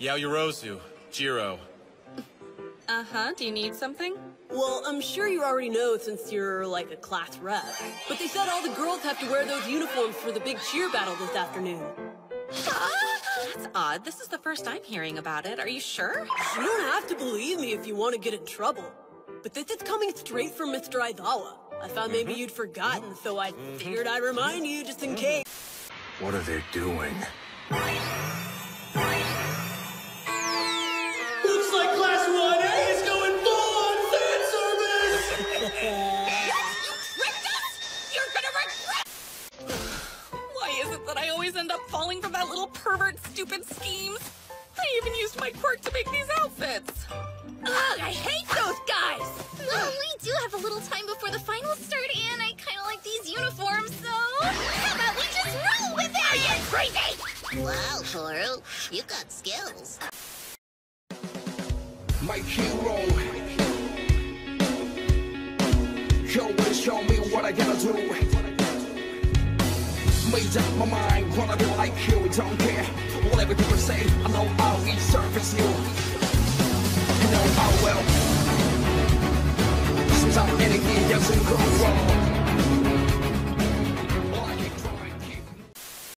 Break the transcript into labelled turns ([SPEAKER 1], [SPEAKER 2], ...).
[SPEAKER 1] Yaoyorozu, Jiro.
[SPEAKER 2] Uh-huh, do you need something?
[SPEAKER 3] Well, I'm sure you already know since you're like a class rep. But they said all the girls have to wear those uniforms for the big cheer battle this afternoon.
[SPEAKER 2] That's odd. This is the first I'm hearing about it. Are you sure?
[SPEAKER 3] You don't have to believe me if you want to get in trouble. But this is coming straight from Mr. Aizawa. I thought maybe you'd forgotten, so I figured I'd remind you just in case.
[SPEAKER 4] What are they doing?
[SPEAKER 5] Looks like Class-1A is going full-on fan service!
[SPEAKER 2] You tricked us! You're gonna regret. Why is it that I always end up falling for that little pervert's stupid schemes? I even used my quirk to make these outfits. Ugh, I hate those guys!
[SPEAKER 6] Well, we do have a little time before the finals start, and I kind of like these uniforms, so how about we just roll with it?
[SPEAKER 2] Are you crazy?
[SPEAKER 6] Wow, Toru, you got skills.
[SPEAKER 7] My hero, you will show me what I gotta do. Made up my mind, wanna be like you, don't care whatever people say. I know I'll resurface you. You know I will. Sometimes anything doesn't go wrong.